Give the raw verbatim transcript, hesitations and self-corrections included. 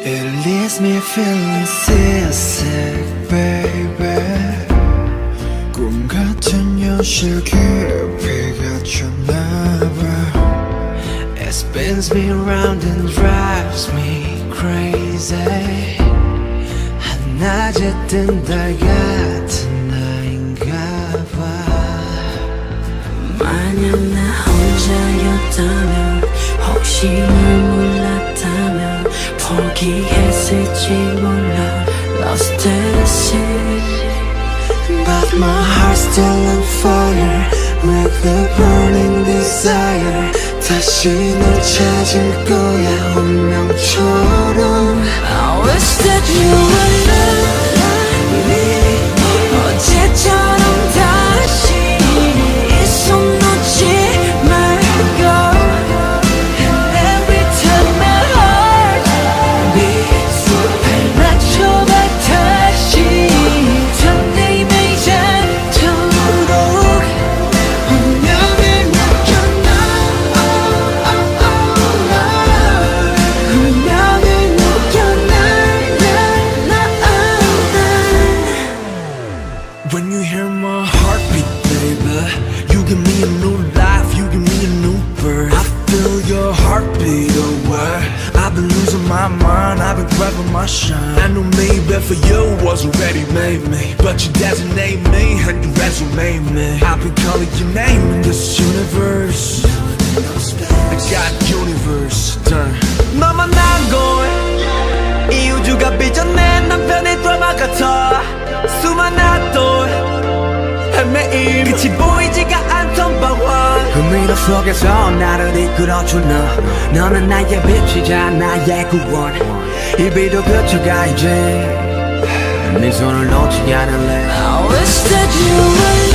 It leaves me feeling seasick, baby. 꿈 같은 현실 깊이가 쳤나봐. It spins me round and drives me crazy. 한낮에 뜬 달 같은 나인가봐. 만약 나 혼자였다면, 혹시 널 몰랐다면 포기했을지 몰라. Lost at sea, but my heart's still on fire with a burning desire. 다시 널 찾을 거야 운명처럼. I wish that you would love me. 어제처럼 다시 이 손 놓지 말고. And every time my heart beats, 발맞춰봐 다시. 설레임을 않도록 운명을 느껴나. 운명을 느껴나. When you hear my heartbeat, baby, you give me a new life, you give me a new birth. I feel your heartbeat away. I've been losing my mind, I've been grabbing my shine. I knew maybe for you was already made me, but you designate me and you resume me. I've been calling your name in this universe. I got universe done. 너만 난 걸, 이 우주가 빚어낸 남편의 드라마 같아. 수많은 또 헤매임, 끝이 보이지가 않던 방황. 그 미로 속에서 나를 이끌어줄 너. 너는 나의 빛이자 나의 구원. 이 비도 그쳐가 이제 네 손을 놓지 않을래. I wish that you would